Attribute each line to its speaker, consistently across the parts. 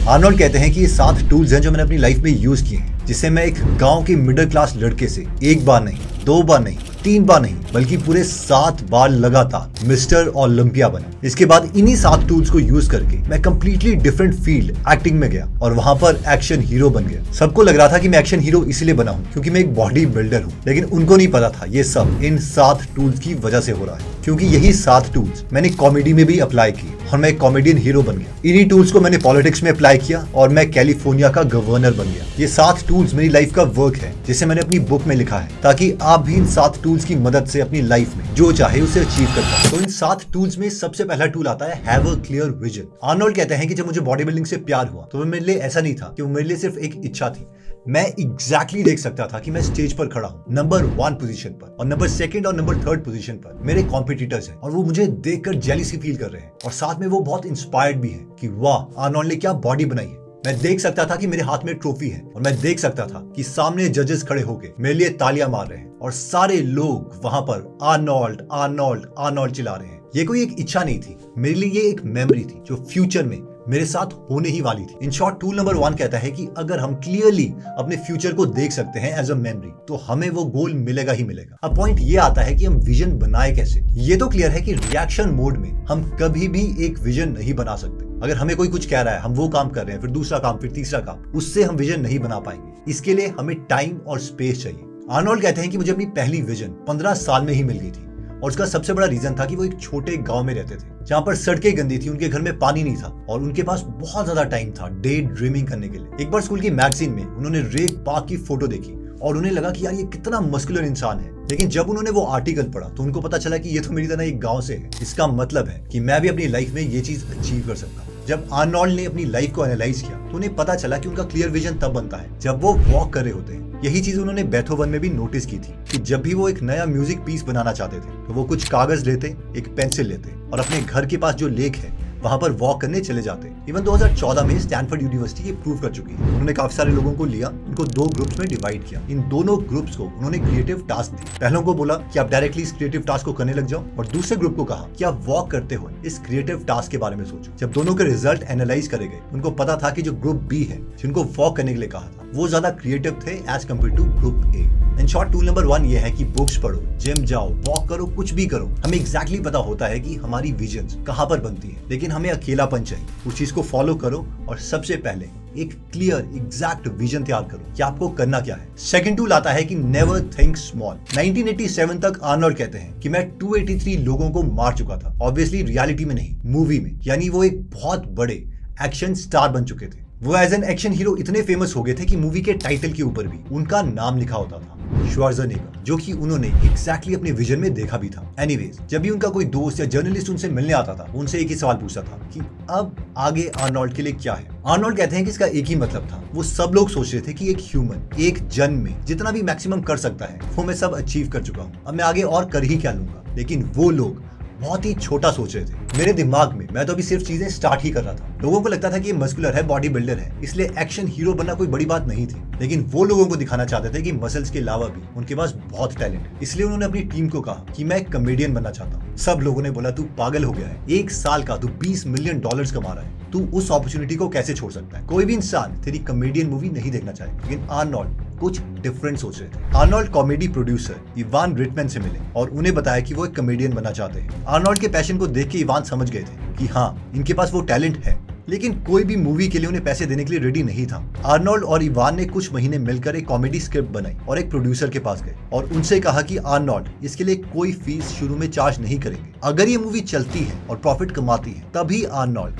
Speaker 1: Arnold कहते हैं कि ये 7 टूल्स हैं जो मैंने अपनी लाइफ में यूज किए हैं, जिससे मैं एक गांव के मिडिल क्लास लड़के से एक बार नहीं, 2 बार नहीं, 3 बार नहीं, बल्कि पूरे 7 बार लगातार मिस्टर ओलंपिया बना। इसके बाद इन्हीं 7 टूल्स को यूज करके मैं कंप्लीटली डिफरेंट फील्ड एक्टिंग में गया और वहां पर एक्शन हीरो बन गया। सबको लग रहा था कि मैं एक्शन हीरो इसलिए बना हूं क्योंकि मैं एक बॉडी बिल्डर हूं, लेकिन उनको नहीं पता था ये सब इन 7 टूल्स की वजह से हो रहा है, क्योंकि यही 7 टूल्स मैंने कॉमेडी में भी अप्लाई की और मैं एक कॉमेडियन हीरो बन गया। इन्हीं टूल्स को मैंने पॉलिटिक्स में अप्लाई किया और मैं कैलिफोर्निया का गवर्नर बन गया। ये 7 टूल्स मेरी लाइफ का वर्क है जिसे मैंने अपनी बुक में लिखा है, ताकि आप भी इन 7 टूल्स की मदद से अपनी लाइफ में जो चाहे उसे अचीव कर पाए। तो इन 7 टूल्स में सबसे पहला टूल आता है have a clear vision. Arnold कहते हैं कि जब मुझे बॉडी बिल्डिंग से प्यार हुआ तो वो मेरे लिए ऐसा नहीं था कि वो मेरे लिए सिर्फ एक इच्छा थी। मैं एग्जैक्टली देख सकता था कि मैं स्टेज पर खड़ा हूं, नंबर 1 पोजीशन पर, और नंबर 2 और नंबर 3 पोजीशन पर मेरे कॉम्पिटिटर्स हैं और वो मुझे देखकर जेलिसी फील कर रहे हैं, और साथ में वो बहुत इंस्पायर्ड भी हैं कि वाह आर्नोल्ड ने क्या बॉडी बनाई है। मैं देख सकता था कि मेरे हाथ में ट्रॉफी है और मैं देख सकता था कि सामने जजेस खड़े होके मेरे लिए तालियां मार रहे हैं और सारे लोग वहां पर आर्नोल्ड आर्नोल्ड आर्नोल्ड चिल्ला रहे हैं। ये कोई एक इच्छा नहीं थी, मेरे लिए ये एक मेमोरी थी जो फ्यूचर में मेरे साथ होने ही वाली थी। इन शॉर्ट टूल नंबर 1 कहता है कि अगर हम क्लियरली अपने फ्यूचर को देख सकते हैं एज अ मेमोरी, तो हमें वो गोल मिलेगा ही मिलेगा। अब पॉइंट ये आता है कि हम विजन बनाए कैसे। ये तो क्लियर है कि रिएक्शन मोड में हम कभी भी एक विजन नहीं बना सकते। अगर हमें कोई कुछ कह रहा है, हम वो काम कर रहे हैं, फिर दूसरा काम, फिर तीसरा काम, उससे हम विजन नहीं बना पाएंगे। इसके लिए हमें टाइम और स्पेस चाहिए। आर्नोल्ड कहते हैं कि मुझे अपनी पहली विजन 15 साल में ही मिल गई थी, और उसका सबसे बड़ा रीजन था कि वो एक छोटे गांव में रहते थे जहां पर सड़कें गंदी थी, उनके घर में पानी नहीं था और उनके पास बहुत ज्यादा टाइम था डे ड्रीमिंग करने के लिए। एक बार स्कूल की मैगजीन में उन्होंने रे पार्क की फोटो देखी और उन्हें लगा कि यार ये कितना मस्कुलर इंसान है, लेकिन जब उन्होंने वो आर्टिकल पढ़ा तो उनको पता चला कि ये तो मेरी तरह एक गांव से है। इसका मतलब है कि मैं भी अपनी लाइफ में ये चीज अचीव कर सकता हूँ। जब आर्नोल्ड ने अपनी लाइफ को एनालाइज किया तो उन्हें पता चला कि उनका क्लियर विजन तब बनता है जब वो वॉक कर रहे होते हैं। यही चीज उन्होंने बेथोवन में भी नोटिस की थी कि जब भी वो एक नया म्यूजिक पीस बनाना चाहते थे तो वो कुछ कागज लेते, एक पेंसिल लेते और अपने घर के पास जो लेक है वहां पर वॉक करने चले जाते। इवन 2014 में स्टैनफोर्ड यूनिवर्सिटी ये प्रूव कर चुकी है। उन्होंने काफी सारे लोगों को लिया, उनको 2 ग्रुप्स में डिवाइड किया। इन दोनों ग्रुप्स को उन्होंने क्रिएटिव टास्क दिए। पहलों को बोला कि आप डायरेक्टली इस क्रिएटिव टास्क को करने लग जाओ, और दूसरे ग्रुप को कहा कि आप वॉक करते हुए इस क्रिएटिव टास्क के बारे में सोचो। जब दोनों के रिजल्ट एनालाइज करे गए, उनको पता था कि जो ग्रुप बी है, जिनको वॉक करने के लिए कहा था, वो ज्यादा क्रिएटिव थे as compared to group A. In short tool number 1 ये है कि बुक्स पढ़ो, जिम जाओ, वॉक करो, कुछ भी करो। हमें एग्जैक्टली पता होता है कि हमारी विजन्स कहां पर बनती है, लेकिन हमें अकेलापन चाहिए। उस चीज को फॉलो करो और सबसे पहले एक क्लियर एग्जैक्ट विजन तैयार करो कि आपको करना क्या है। सेकंड टूल आता है कि नेवर थिंक स्मॉल। 1987 तक आर्नोल्ड कहते हैं कि मैं 283 लोगों को मार चुका था, ऑब्वियसली रियलिटी में नहीं, मूवी में। यानी वो एक बहुत बड़े एक्शन स्टार बन चुके थे। वो एज एन एक्शन हीरो इतने फेमस हो गए थे कि मूवी के टाइटल के ऊपर भी उनका नाम लिखा होता था, श्वार्ज़नेगर, जो कि उन्होंने एग्जैक्टली अपने विजन में देखा भी था। एनीवेज, जब भी उनका कोई दोस्त या जर्नलिस्ट उनसे मिलने आता था, उनसे एक ही सवाल पूछता था कि अब आगे आर्नोल्ड के लिए क्या है। आर्नोल्ड कहते हैं कि इसका एक ही मतलब था, वो सब लोग सोच रहे थे कि एक ह्यूमन एक जन्म में जितना भी मैक्सिमम कर सकता है वो मैं सब अचीव कर चुका हूँ, अब मैं आगे और कर ही क्या लूंगा। लेकिन वो लोग बहुत ही छोटा सोच रहे थे। मेरे दिमाग में मैं तो अभी सिर्फ चीजें स्टार्ट ही कर रहा था। लोगों को लगता था कि ये मस्कुलर है, बॉडी बिल्डर है, इसलिए एक्शन हीरो बनना कोई बड़ी बात नहीं थी। लेकिन वो लोगों को दिखाना चाहते थे कि मसल्स के अलावा भी उनके पास बहुत टैलेंट है। इसलिए उन्होंने अपनी टीम को कहा कि मैं एक कॉमेडियन बनना चाहता हूँ। सब लोगों ने बोला तू पागल हो गया है, 1 साल का तू $20 मिलियन कमा रहा है, तू उस अपॉर्चुनिटी को कैसे छोड़ सकता है। कोई भी इंसान तेरी कॉमेडियन मूवी नहीं देखना चाहे। लेकिन आर्नोल्ड कुछ डिफरेंट सोच रहे थे। Arnold comedy producer Ivan Reitman से मिले और उन्हें बताया कि वो एक कॉमेडियन बनना चाहते हैं। आर्नोल्ड के पैशन को देख के इवान समझ गए थे कि हाँ, इनके पास वो टैलेंट है, लेकिन कोई भी मूवी के लिए उन्हें पैसे देने के लिए रेडी नहीं था। आर्नोल्ड और इवान ने कुछ महीने मिलकर एक कॉमेडी स्क्रिप्ट बनाई और एक प्रोड्यूसर के पास गए और उनसे कहा कि आर्नोल्ड इसके लिए कोई फीस शुरू में चार्ज नहीं करेंगे। अगर ये मूवी चलती है और प्रॉफिट कमाती है, तभी आर्नोल्ड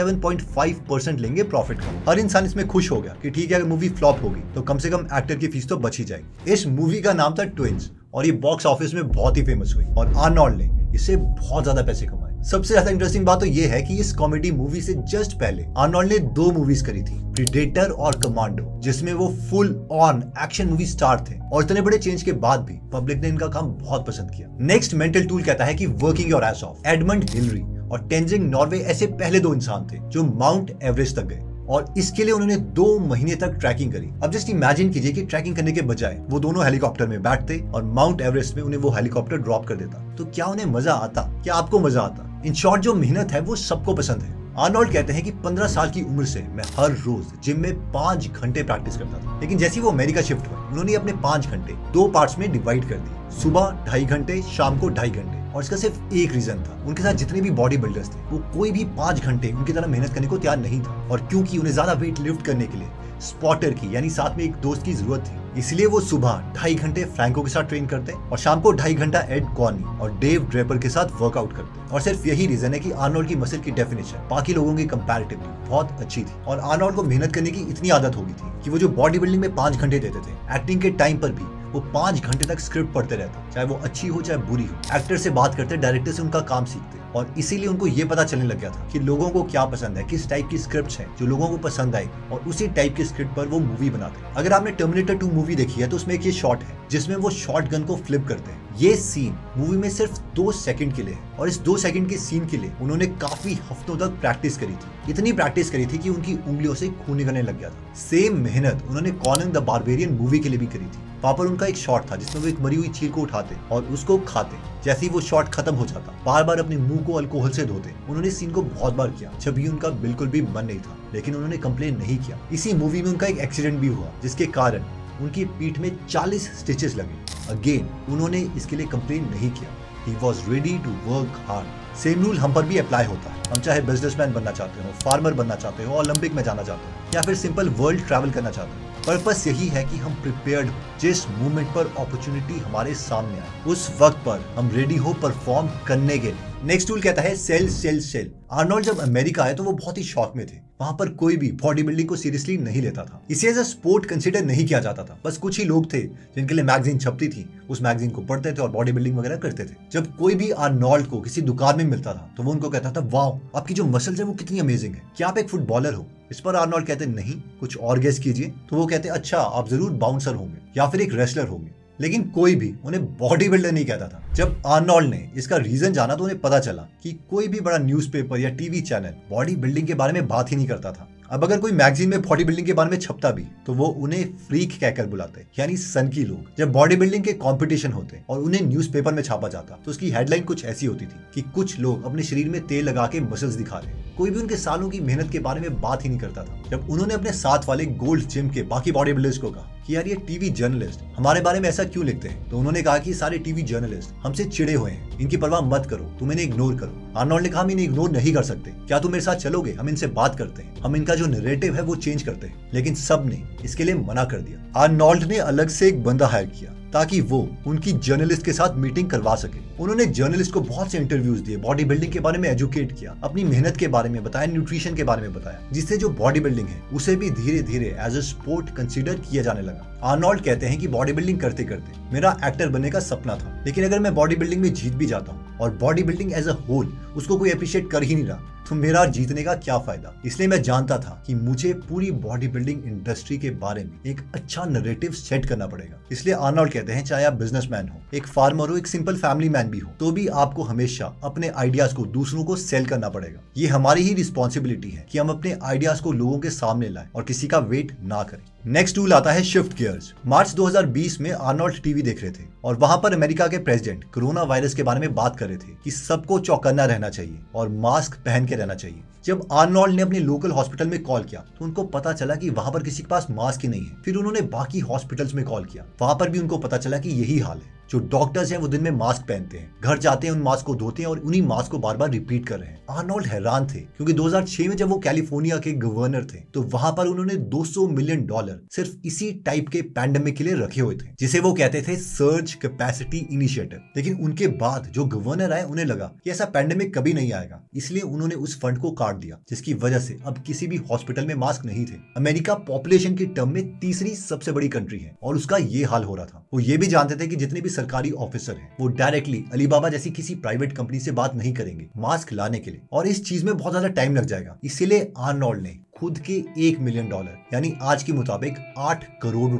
Speaker 1: 37.5% लेंगे प्रॉफिट का। हर इंसान इसमें खुश हो गया कि ठीक है, अगर मूवी फ्लॉप होगी तो कम से कम एक्टर की फीस तो बच ही जाएगी। इस मूवी का नाम था ट्विंस और ये बॉक्स ऑफिस में बहुत ही फेमस हुई और आर्नोल्ड ने इससे बहुत ज्यादा पैसे कमाए। सबसे ज्यादा इंटरेस्टिंग बात तो ये है कि इस कॉमेडी मूवी से जस्ट पहले आर्नोल्ड ने 2 मूवीज करी थी, प्रीडेटर और कमांडो, जिसमें वो full on action movie star थे। और इतने बड़े चेंज के बाद भी पब्लिक ने इनका काम बहुत पसंद किया। नेक्स्ट मेंटल टूल कहता है कि working your ass off. Edmund Hillary और टेंजिंग नॉर्वे ऐसे पहले 2 इंसान थे जो माउंट एवरेस्ट तक गए और इसके लिए उन्होंने 2 महीने तक ट्रैकिंग करी। अब जस्ट इमेजिन कीजिए कि ट्रैकिंग करने के बजाय वो दोनों हेलीकॉप्टर में बैठते और माउंट एवरेस्ट में उन्हें वो हेलीकॉप्टर ड्रॉप कर देता, तो क्या उन्हें मजा आता? क्या आपको मजा आता? इन शॉर्ट, जो मेहनत है वो सबको पसंद है। आर्नोल्ड कहते हैं कि 15 साल की उम्र से मैं हर रोज जिम में 5 घंटे प्रैक्टिस करता था, लेकिन जैसे वो अमेरिका शिफ्ट हुए उन्होंने अपने 5 घंटे 2 पार्ट्स में डिवाइड कर दिए, सुबह 2.5 घंटे, शाम को 2.5 घंटे। और इसका सिर्फ एक रीजन था, उनके साथ जितने भी बॉडी बिल्डर्स थे वो कोई भी 5 घंटे उनकी तरह मेहनत करने को तैयार नहीं था। और क्योंकि उन्हें ज्यादा वेट लिफ्ट करने के लिए स्पॉटर की यानी साथ में एक दोस्त की जरूरत थी, इसलिए वो सुबह 2.5 घंटे फ्रैंको के साथ ट्रेन करते और शाम को 2.5 घंटा एड कॉर्नी और डेव ड्रेपर के साथ वर्कआउट करते। और सिर्फ यही रीजन है कि आर्नोल्ड की मसल की डेफिनेशन बाकी लोगों की कंपैरेटिवली बहुत अच्छी थी और आर्नोल्ड को मेहनत करने की इतनी आदत हो गई थी कि वो जो बॉडी बिल्डिंग में 5 घंटे देते थे, एक्टिंग के टाइम पर भी वो 5 घंटे तक स्क्रिप्ट पढ़ते रहते, चाहे वो अच्छी हो चाहे बुरी हो। एक्टर से बात करते, डायरेक्टर से उनका काम सीखते और इसीलिए उनको ये पता चलने लग गया था कि लोगों को क्या पसंद है, किस टाइप की स्क्रिप्ट्स हैं जो लोगों को पसंद आई और उसी टाइप की स्क्रिप्ट पर वो मूवी बनाते। अगर आपने टर्मिनेटर 2 मूवी देखी है तो उसमें एक ये शॉट है जिसमें वो शॉटगन को फ्लिप करते हैं। ये सीन मूवी में सिर्फ 2 सेकंड के लिए है और इस 2 सेकंड के सीन के लिए उन्होंने काफी हफ्तों तक प्रैक्टिस करी थी। इतनी प्रैक्टिस करी थी कि उनकी उंगलियों से खून निकलने लग गया था। सेम मेहनत उन्होंने कॉनन द बारबेरियन मूवी के लिए भी करी थी। वहां पर उनका एक शॉट था जिसमें वो एक मरी हुई चील को उठाते और उसको खाते। जैसे ही वो शॉट खत्म हो जाता, बार बार अपने मुंह को अल्कोहल से धोते। उन्होंने इस सीन को बहुत बार किया जब ये उनका बिल्कुल भी मन नहीं था, लेकिन उन्होंने कंप्लेन नहीं किया। इसी मूवी में उनका एक एक्सीडेंट भी हुआ जिसके कारण उनकी पीठ में 40 स्टिचेस लगे। अगेन उन्होंने इसके लिए कंप्लेन नहीं किया। He was ready to work hard. Same rule हम पर भी अप्लाई होता है। हम चाहे बिजनेसमैन बनना चाहते हो, फार्मर बनना चाहते हो, ओलंपिक में जाना चाहते हो या फिर सिंपल वर्ल्ड ट्रैवल करना चाहते हो, पर्पस यही है कि हम प्रिपेयर्ड हो। जिस मूवमेंट पर अपॉर्चुनिटी हमारे सामने आए उस वक्त पर हम रेडी हो परफॉर्म करने के लिए। नेक्स्ट टूल कहता है सेल सेल सेल। आर्नोल्ड जब अमेरिका आए तो वो बहुत ही शॉक में थे। वहां पर कोई भी बॉडी बिल्डिंग को सीरियसली नहीं लेता था, इसे एज अ स्पोर्ट कंसिडर नहीं किया जाता था। बस कुछ ही लोग थे जिनके लिए मैगजीन छपती थी, उस मैगजीन को पढ़ते थे और बॉडी बिल्डिंग वगैरह करते थे। जब कोई भी आर्नोल्ड को किसी दुकान में मिलता था तो वो उनको कहता था, वाओ आपकी जो मसल्स है वो कितनी अमेजिंग है, क्या आप एक फुटबॉलर हो? इस पर आर्नोल्ड कहते नहीं, कुछ और गेस कीजिए। तो वो कहते अच्छा आप जरूर बाउंसर होंगे या फिर एक रेसलर होंगे। लेकिन कोई भी उन्हें बॉडी बिल्डर नहीं कहता था। जब आर्नोल्ड ने इसका रीजन जाना तो उन्हें पता चला कि कोई भी बड़ा न्यूज़पेपर या टीवी चैनल बॉडी बिल्डिंग के बारे में बात ही नहीं करता था। अब अगर कोई मैगजीन में बॉडी बिल्डिंग के बारे में छपता भी तो वो उन्हें फ्रीक कहकर बुलाते, यानी सनकी लोग। जब बॉडी बिल्डिंग के कंपटीशन होते और उन्हें न्यूज़पेपर में छापा जाता तो उसकी हेडलाइन कुछ ऐसी होती थी कि कुछ लोग अपने शरीर में तेल लगा के मसल्स दिखा रहे। कोई भी उनके सालों की मेहनत के बारे में बात ही नहीं करता था। जब उन्होंने अपने साथ वाले गोल्ड जिम के बाकी बॉडी बिल्डर्स को कहा कि यार ये टीवी जर्नलिस्ट हमारे बारे में ऐसा क्यों लिखते हैं, तो उन्होंने कहा कि सारे टीवी जर्नलिस्ट हमसे चिड़े हुए हैं, इनकी परवाह मत करो, तुम इन्हें इग्नोर करो। आर्नोल्ड ने कहा हम इन्हें इग्नोर नहीं कर सकते, क्या तुम मेरे साथ चलोगे? हम इनसे बात करते हैं, हम इनका जो नैरेटिव है वो चेंज करते हैं। लेकिन सब ने इसके लिए मना कर दिया। आर्नोल्ड ने अलग से एक बंदा हायर किया ताकि वो उनकी जर्नलिस्ट के साथ मीटिंग करवा सके। उन्होंने जर्नलिस्ट को बहुत से इंटरव्यूज दिए, बॉडी बिल्डिंग के बारे में एजुकेट किया, अपनी मेहनत के बारे में बताया, न्यूट्रिशन के बारे में बताया, जिससे जो बॉडी बिल्डिंग है उसे भी धीरे धीरे एज अ स्पोर्ट कंसीडर किया जाने लगा। आर्नोल्ड कहते हैं कि बॉडी बिल्डिंग करते करते मेरा एक्टर बनने का सपना था, लेकिन अगर मैं बॉडी बिल्डिंग में जीत भी जाता हूँ और body building as a whole उसको कोई अप्रिशिएट कर ही नहीं रहा तो मेरा जीतने का क्या फायदा। इसलिए मैं जानता था कि मुझे पूरी बॉडी बिल्डिंग इंडस्ट्री के बारे में एक अच्छा नैरेटिव सेट करना पड़ेगा। इसलिए आर्नोल्ड कहते हैं चाहे आप बिजनेसमैन हो, एक फार्मर हो, एक सिंपल फैमिली मैन भी हो, तो भी आपको हमेशा अपने आइडियाज को दूसरों को सेल करना पड़ेगा। ये हमारी ही रिस्पॉन्सिबिलिटी है कि हम अपने आइडियाज को लोगों के सामने लाएं और किसी का वेट ना करें। नेक्स्ट टूल आता है शिफ्ट गियर्स। मार्च 2020 में आर्नोल्ड टीवी देख रहे थे और वहां पर अमेरिका के प्रेसिडेंट कोरोना वायरस के बारे में बात कर रहे थे कि सबको चौकन्ना रहना चाहिए और मास्क पहन के रहना चाहिए। जब आर्नोल्ड ने अपने लोकल हॉस्पिटल में कॉल किया तो उनको पता चला कि वहां पर किसी के पास मास्क ही नहीं है। फिर उन्होंने बाकी हॉस्पिटल्स में कॉल किया, वहां पर भी उनको पता चला कि यही हाल है। जो डॉक्टर्स हैं वो दिन में मास्क पहनते हैं, घर जाते हैं उन मास्क को धोते हैं और उन्हीं मास्क को बार बार रिपीट कर रहे हैं। आर्नोल्ड हैरान थे क्योंकि 2006 में जब वो कैलिफोर्निया के गवर्नर थे तो वहां पर उन्होंने $200 मिलियन सिर्फ इसी टाइप के पैंडेमिक के लिए रखे हुए थे, जिसे वो कहते थे सर्ज कैपेसिटी इनिशिएटिव। लेकिन उनके बाद जो गवर्नर आए उन्हें लगा कि ऐसा पैंडेमिक कभी नहीं आएगा, इसलिए उन्होंने उस फंड को काट दिया, जिसकी वजह से अब किसी भी हॉस्पिटल में मास्क नहीं थे। अमेरिका पॉपुलेशन की टर्म में तीसरी सबसे बड़ी कंट्री है और उसका ये हाल हो रहा था। वो ये भी जानते थे कि जितने भी सरकारी ऑफिसर हैं वो डायरेक्टली अलीबाबा जैसी किसी प्राइवेट कंपनी से बात नहीं करेंगे मास्क लाने के लिए, और इस चीज में बहुत ज्यादा टाइम लग जाएगा। इसीलिए आर्नोल्ड ने खुद के $1 मिलियन यानी आज के मुताबिक 8 करोड़ रुपए लिए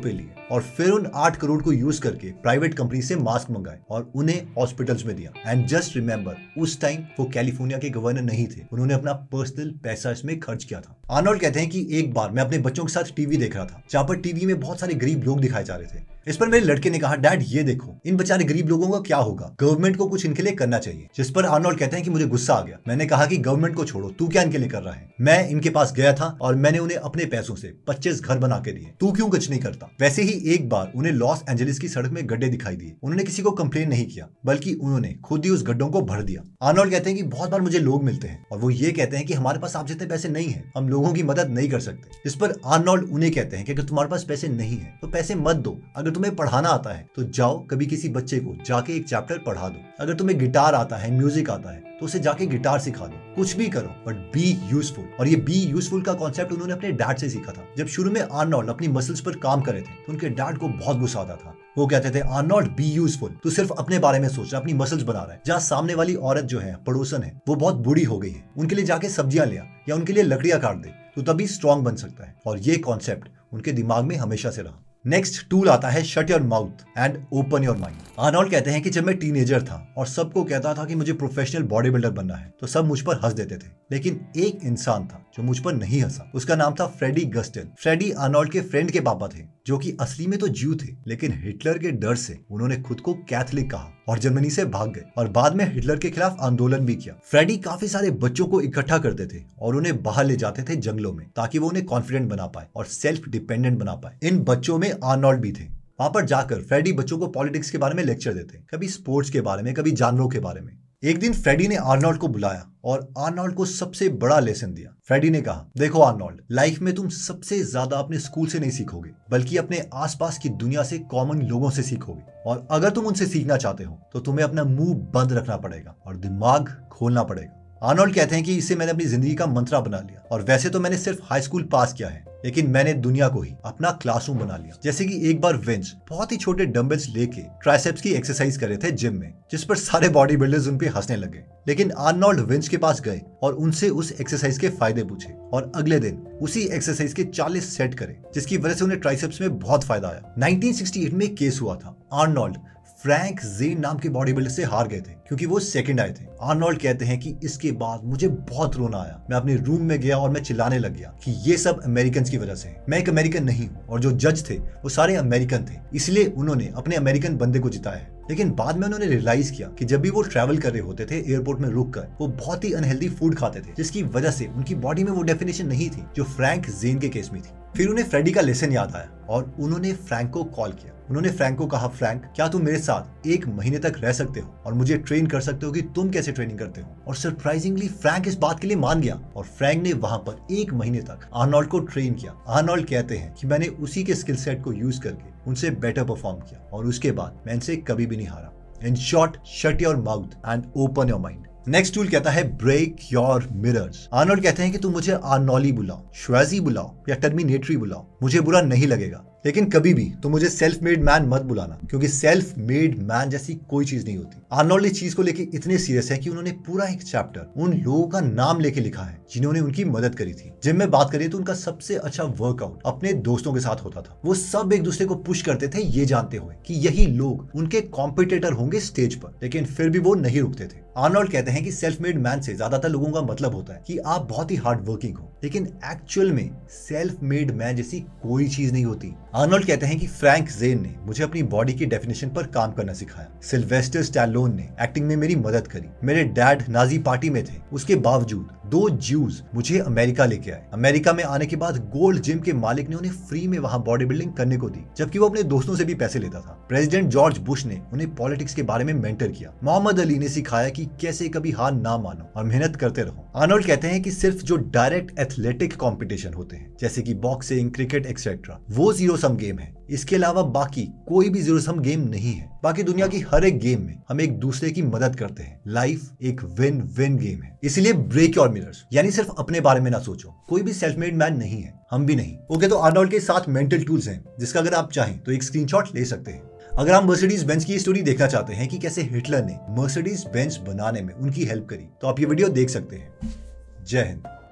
Speaker 1: और फिर उन 8 करोड़ को यूज करके प्राइवेट कंपनी से मास्क मंगाए और उन्हें हॉस्पिटल्स में दिया। एंड जस्ट रिमेंबर, उस टाइम वो कैलिफोर्निया के गवर्नर नहीं थे, उन्होंने अपना पर्सनल पैसा इसमें खर्च किया था। आर्नोल्ड कहते हैं कि एक बार मैं अपने बच्चों के साथ टीवी देख रहा था, जहाँ पर टीवी में बहुत सारे गरीब लोग दिखाए जा रहे थे। इस पर मेरे लड़के ने कहा, डैड ये देखो, इन बेचारे गरीब लोगों का क्या होगा, गवर्नमेंट को कुछ इनके लिए करना चाहिए। जिस पर आर्नोल्ड कहते हैं कि मुझे गुस्सा आ गया। मैंने कहा कि गवर्नमेंट को छोड़ो, तू क्या इनके लिए कर रहा है। मैं इनके पास गया था और मैंने उन्हें अपने पैसों से 25 घर बना के दिए, तू क्यों कुछ नहीं करता। वैसे ही एक बार उन्हें लॉस एंजलिस की सड़क में गड्ढे दिखाई दिए। उन्होंने किसी को कंप्लेन नहीं किया, बल्कि उन्होंने खुद ही उस गड्ढों को भर दिया। आर्नोल्ड कहते हैं कि बहुत बार मुझे लोग मिलते हैं और वो ये कहते हैं कि हमारे पास आप जितने पैसे नहीं है, हम लोगों की मदद नहीं कर सकते। इस पर आर्नोल्ड उन्हें कहते हैं कि अगर तुम्हारे पास पैसे नहीं है तो पैसे मत दो। अगर तुम्हें पढ़ाना आता है तो जाओ कभी किसी बच्चे को जाके एक चैप्टर पढ़ा दो। अगर तुम्हें गिटार आता है, म्यूजिक आता है, तो उसे जाके गिटार सिखा दो। कुछ भी करो बट बी यूजफुल। और ये बी यूजफुल का कॉन्सेप्ट उन्होंने अपने डैड से सीखा था। जब शुरू में आर्नोल्ड अपनी मसल्स पर काम कर रहे थे तो उनके डैड को बहुत गुस्सा आता था। वो कहते थे, आर्नोल्ड बी यूजफुल, तू सिर्फ अपने बारे में सोच रहा, अपनी मसल्स बना रहा है। जहाँ सामने वाली औरत जो है, पड़ोसन है, वो बहुत बूढ़ी हो गई है, उनके लिए जाके सब्जियां ले आ या उनके लिए लकड़ियां काट दे, तो तभी स्ट्रॉन्ग बन सकता है। और ये कॉन्सेप्ट उनके दिमाग में हमेशा से रहा। नेक्स्ट टूल आता है shut your mouth and open your mind. Arnold कहते हैं कि जब मैं टीनेजर था और सबको कहता था कि मुझे प्रोफेशनल बॉडी बिल्डर बनना है, तो सब मुझ पर हंस देते थे। लेकिन एक इंसान था जो मुझ पर नहीं हंसा। उसका नाम था फ्रेडी गस्टेल। फ्रेडी आर्नोल्ड के फ्रेंड के पापा थे, जो कि असली में तो ज्यू थे, लेकिन हिटलर के डर से उन्होंने खुद को कैथलिक कहा और जर्मनी से भाग गए और बाद में हिटलर के खिलाफ आंदोलन भी किया। फ्रेडी काफी सारे बच्चों को इकट्ठा करते थे और उन्हें बाहर ले जाते थे जंगलों में, ताकि वो उन्हें कॉन्फिडेंट बना पाए और सेल्फ डिपेंडेंट बना पाए। इन बच्चों में आर्नोल्ड भी थे। वहां पर जाकर फ्रेडी बच्चों को पॉलिटिक्स के बारे में लेक्चर देते, कभी स्पोर्ट्स के बारे में, कभी जानवरों के बारे में। एक दिन फ्रेडी ने आर्नोल्ड को बुलाया और आर्नोल्ड को सबसे बड़ा लेसन दिया। फ्रेडी ने कहा, देखो आर्नोल्ड, लाइफ में तुम सबसे ज्यादा अपने स्कूल से नहीं सीखोगे, बल्कि अपने आसपास की दुनिया से, कॉमन लोगों से सीखोगे। और अगर तुम उनसे सीखना चाहते हो तो तुम्हें अपना मुंह बंद रखना पड़ेगा और दिमाग खोलना पड़ेगा। आर्नोल्ड कहते हैं कि इसे मैंने अपनी जिंदगी का मंत्रा बना लिया। और वैसे तो मैंने सिर्फ हाई स्कूल पास किया है, लेकिन मैंने दुनिया को ही अपना क्लासरूम बना लिया। जैसे कि एक बार विंच बहुत ही छोटे डंबल्स लेके ट्राइसेप्स की एक्सरसाइज कर रहे थे जिम में, जिस पर सारे बॉडी बिल्डर्स उन पे हंसने लगे। लेकिन आर्नोल्ड विंच के पास गए और उनसे उस एक्सरसाइज के फायदे पूछे और अगले दिन उसी एक्सरसाइज के 40 सेट करे, जिसकी वजह से उन्हें ट्राइसेप्स में बहुत फायदा आया। 1968 में केस हुआ था। आर्नोल्ड फ्रैंक ज़ेन नाम के बॉडी बिल्डर से हार गए थे क्योंकि वो सेकंड आए थे। आर्नोल्ड कहते हैं कि इसके बाद मुझे बहुत रोना आया। मैं अपने रूम में गया और मैं चिल्लाने लग गया कि ये सब अमेरिकन की वजह से है। मैं एक अमेरिकन नहीं हूँ और जो जज थे वो सारे अमेरिकन थे, इसलिए उन्होंने अपने अमेरिकन बंदे को जिताया है। लेकिन बाद में उन्होंने रियलाइज किया कि जब भी वो ट्रैवल कर रहे होते थे एयरपोर्ट में रुककर, वो बहुत ही अनहेल्दी फूड खाते थे, जिसकी वजह से उनकी बॉडी में वो डेफिनेशन नहीं थी जो फ्रैंक ज़ेन के केस में थी। फिर उन्हें फ्रेडी का लेसन याद आया और उन्होंने फ्रैंक को कॉल किया। उन्होंने फ्रैंक को कहा, फ्रैंक, क्या तुम मेरे साथ 1 महीने तक रह सकते हो और मुझे ट्रेन कर सकते हो कि तुम कैसे ट्रेनिंग करते हो। और सरप्राइजिंगली फ्रैंक इस बात के लिए मान गया और फ्रैंक ने वहां पर 1 महीने तक आर्नोल्ड को ट्रेन किया। आर्नोल्ड कहते हैं कि मैंने उसी के स्किल सेट को यूज करके उनसे बेटर परफॉर्म किया और उसके बाद मैं इनसे कभी भी नहीं हारा। In short, shut your mouth and open your mind. Next tool कहता है ब्रेक योर मिरर्स। आर्नोल्ड कहते हैं कि तुम मुझे आर्नोली बुलाओ, श्वेजी बुलाओ या टर्मिनेटरी बुलाओ, मुझे बुरा नहीं लगेगा, लेकिन कभी भी तो मुझे सेल्फ मेड मैन मत बुलाना, क्योंकि सेल्फ मेड मैन जैसी कोई चीज नहीं होती। आर्नोल्ड इस चीज को लेके इतने सीरियस है कि उन्होंने पूरा एक चैप्टर उन लोगों का नाम लेके लिखा है जिन्होंने उनकी मदद करी थी। जिम में बात करें तो उनका सबसे अच्छा वर्कआउट अपने दोस्तों के साथ होता था। वो सब एक दूसरे को पुश करते थे, ये जानते हुए कि यही लोग उनके कॉम्पिटिटर होंगे स्टेज पर, लेकिन फिर भी वो नहीं रुकते थे। आर्नोल्ड कहते हैं कि सेल्फ मेड मैन से ज्यादातर लोगों का मतलब होता है कि आप बहुत ही हार्ड वर्किंग हो, लेकिन एक्चुअल में सेल्फ मेड मैन जैसी कोई चीज नहीं होती। आर्नोल्ड कहते हैं कि फ्रैंक ज़ेन ने मुझे अपनी बॉडी की डेफिनेशन पर काम करना सिखाया। सिल्वेस्टर स्टैलोन ने एक्टिंग में मेरी मदद करी। मेरे डैड नाजी पार्टी में थे, उसके बावजूद 2 ज्यूज मुझे अमेरिका लेके आए। अमेरिका में आने के बाद गोल्ड जिम के मालिक ने उन्हें फ्री में वहां बॉडी बिल्डिंग करने को दी, जबकि वो अपने दोस्तों से भी पैसे लेता था। प्रेसिडेंट जॉर्ज बुश ने उन्हें पॉलिटिक्स के बारे में मेंटर किया। मोहम्मद अली ने सिखाया कि कैसे कभी हार ना मानो और मेहनत करते रहो। आर्नोल्ड कहते हैं कि सिर्फ जो डायरेक्ट एथलेटिक कॉम्पिटिशन होते हैं, जैसे कि बॉक्सिंग, क्रिकेट एक्सेट्रा, वो जीरो सम गेम है। इसके अलावा बाकी कोई भी जीरो सम गेम नहीं है। बाकी दुनिया की हर एक गेम में हम एक दूसरे की मदद करते हैं। लाइफ एक विन विन गेम है। इसलिए ब्रेक योर मिरर्स, यानी सिर्फ अपने बारे में ना सोचो। कोई भी सेल्फ मेड मैन नहीं है, हम भी नहीं। ओके, तो आर्नोल्ड के 7 मेंटल टूल्स हैं, जिसका अगर आप चाहें तो एक स्क्रीनशॉट ले सकते हैं। अगर आप मर्सिडीज बेंज की स्टोरी देखना चाहते हैं कि कैसे हिटलर ने मर्सिडीज बेंज बनाने में उनकी हेल्प करी, तो आप ये वीडियो देख सकते हैं। जय हिंद।